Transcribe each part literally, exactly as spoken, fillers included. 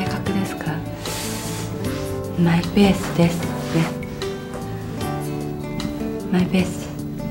覚ですか？マイペースですね。マイペース。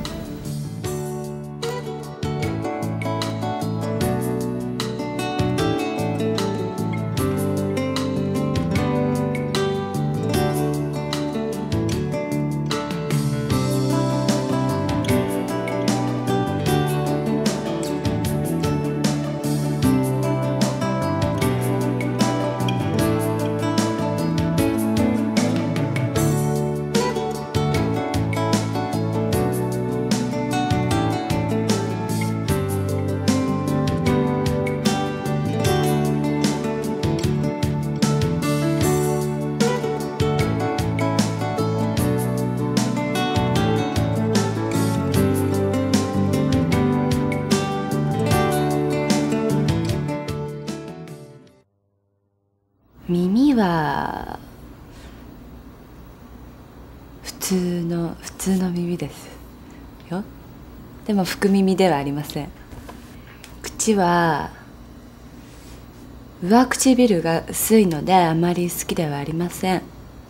耳は普通の普通の耳ですよ。でも福耳ではありません。口は上唇が薄いのであまり好きではありません。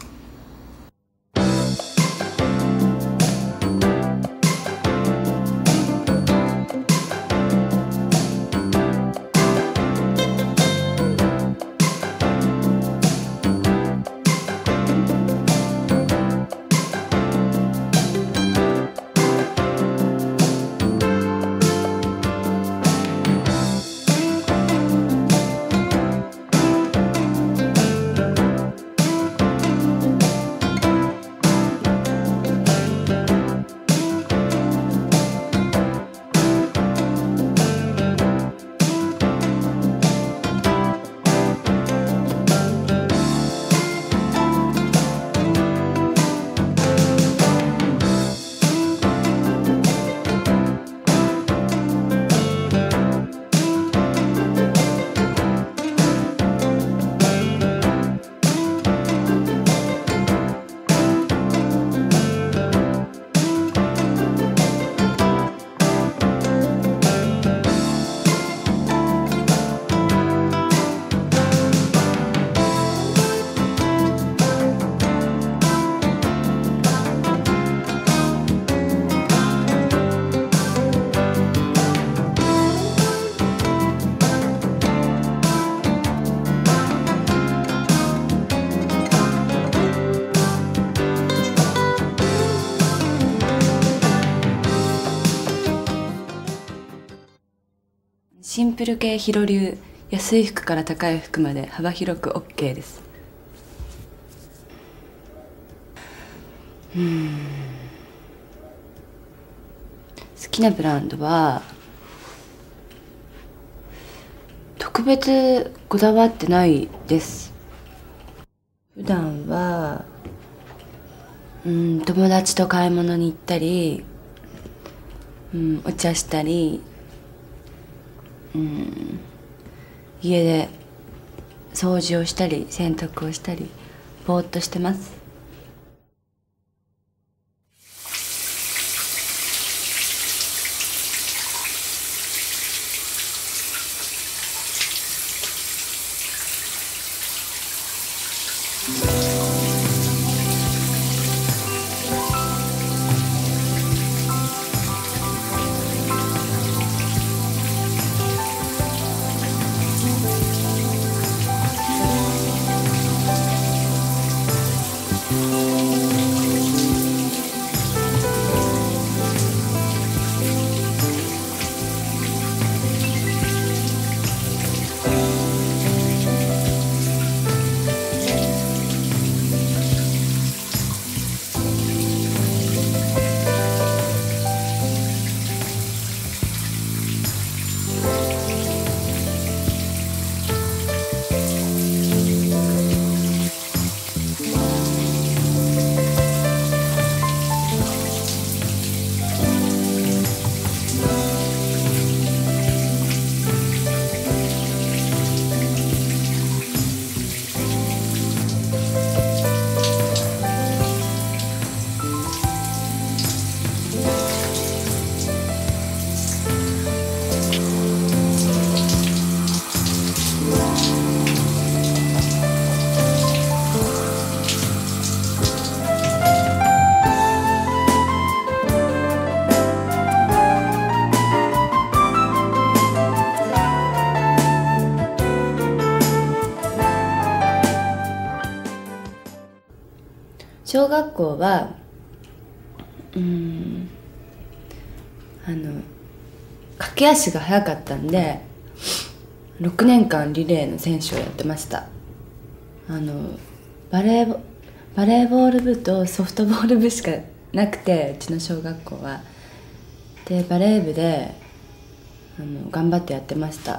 シンプル系ヒロ流、安い服から高い服まで幅広く オーケー です。うーん、好きなブランドは特別こだわってないです。普段はうん友達と買い物に行ったり、うん、お茶したり、うん、家で掃除をしたり洗濯をしたりぼーっとしてます。 小学校はうーんあの駆け足が速かったんでろくねんかんリレーの選手をやってました。あのバレーボバレーボール部とソフトボール部しかなくて、うちの小学校は。でバレー部であの頑張ってやってました。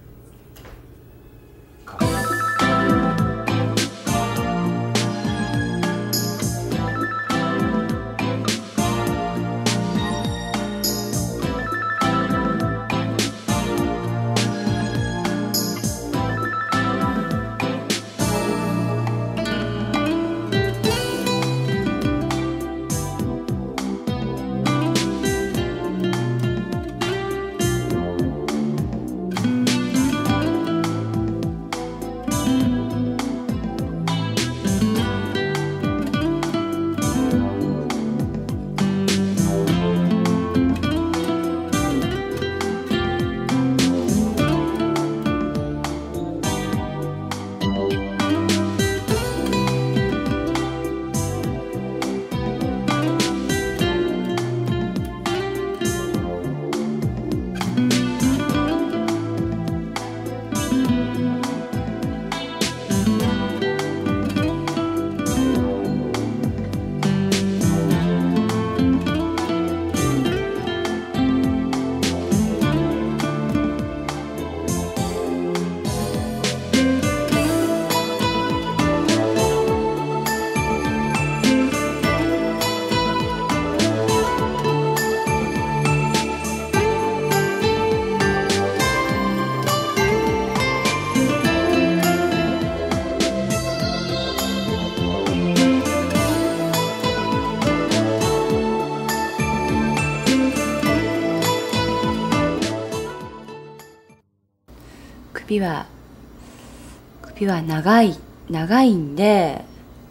首は首は長い長いんで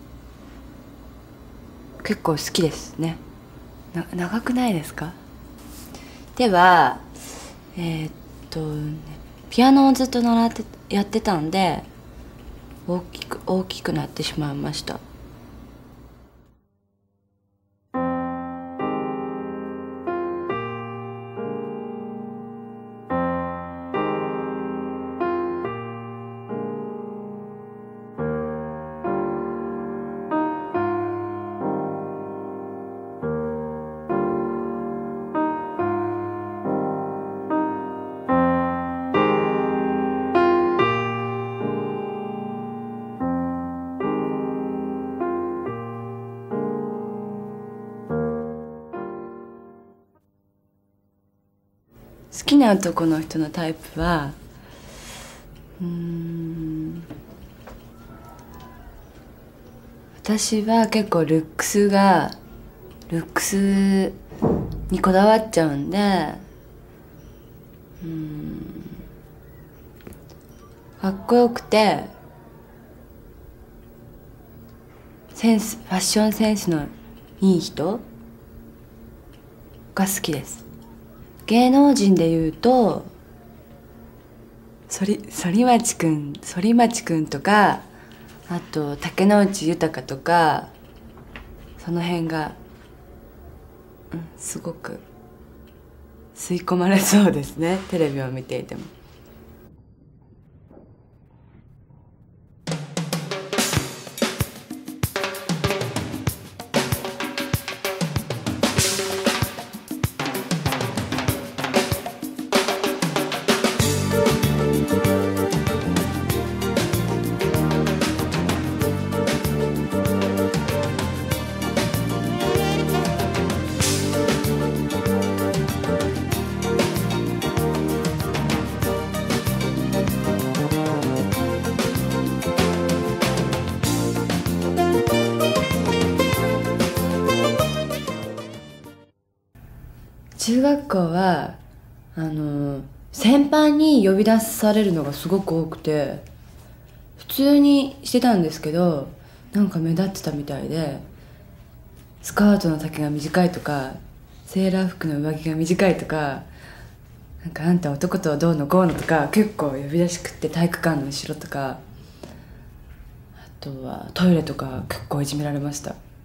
結構好きですね。な長くないですか？ではえー、っとピアノをずっと習ってやってたんで大きく大きくなってしまいました。好きな男の人のタイプはうーん私は結構ルックスがルックスにこだわっちゃうんで、うーんかっこよくてセンスファッションセンスのいい人が好きです。芸能人でいうと反町くん反町くんとか、あと竹野内豊とか、その辺が、うん、すごく吸い込まれそうですね、テレビを見ていても。中学校はあの先輩に呼び出されるのがすごく多くて、普通にしてたんですけどなんか目立ってたみたいで、スカートの丈が短いとかセーラー服の上着が短いとか、なんかあんた男とどうのこうのとか結構呼び出しくって、体育館の後ろとか、あとはトイレとか結構いじめられました。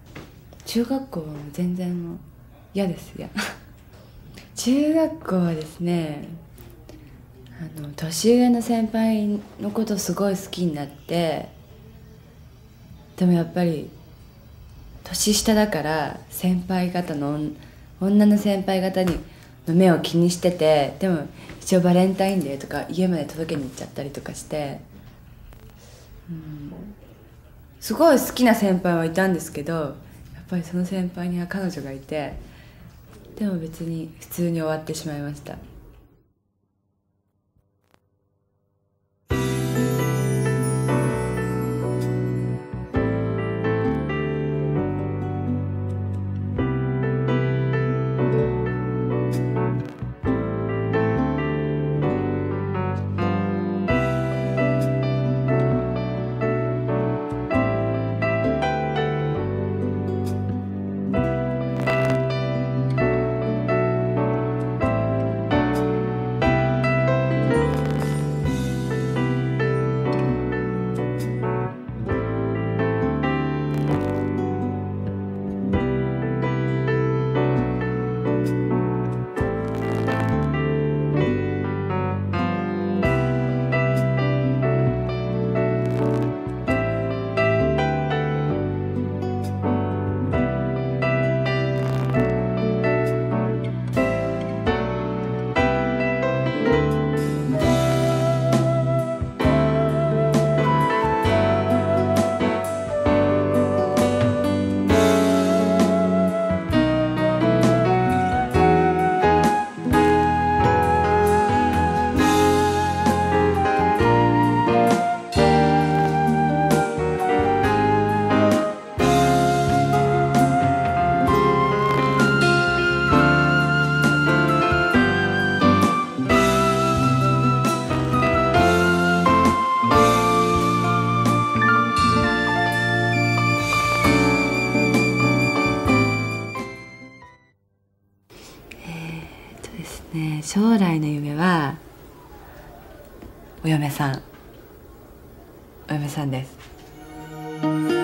中学校はもう全然もう嫌ですや中学校はですね、あの年上の先輩のことすごい好きになって、でもやっぱり年下だから先輩方の女の先輩方にの目を気にしてて、でも一応バレンタインデーとか家まで届けに行っちゃったりとかして、うん、すごい好きな先輩はいたんですけど、やっぱりその先輩には彼女がいて、でも別に普通に終わってしまいました。ね、将来の夢はお嫁さんお嫁さんです。